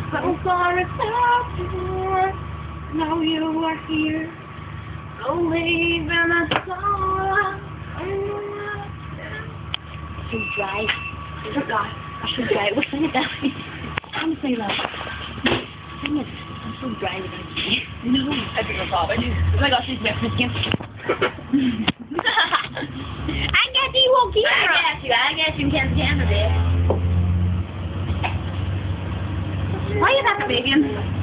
So sorry about you. Now you are here. Don't leave in a song. I should dry. I forgot. I should dry. We're singing that. I'm gonna say that. Sing it. I'm so dry without you. No. I think I'll stop. Oh my gosh, she's breakfast again. I got you, okay? I got you, can't stand it. Why are you back, baby?